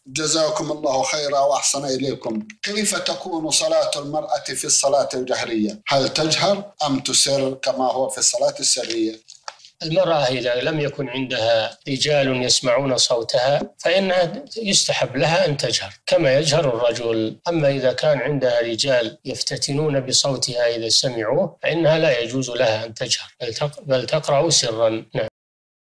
جزاكم الله خيرا وأحسن إليكم. كيف تكون صلاة المرأة في الصلاة الجهرية؟ هل تجهر أم تسر كما هو في الصلاة السرية؟ المرأة إذا لم يكن عندها رجال يسمعون صوتها فإنها يستحب لها أن تجهر كما يجهر الرجل. أما إذا كان عندها رجال يفتتنون بصوتها إذا سمعوه فإنها لا يجوز لها أن تجهر، بل تقرأ سرا. نعم.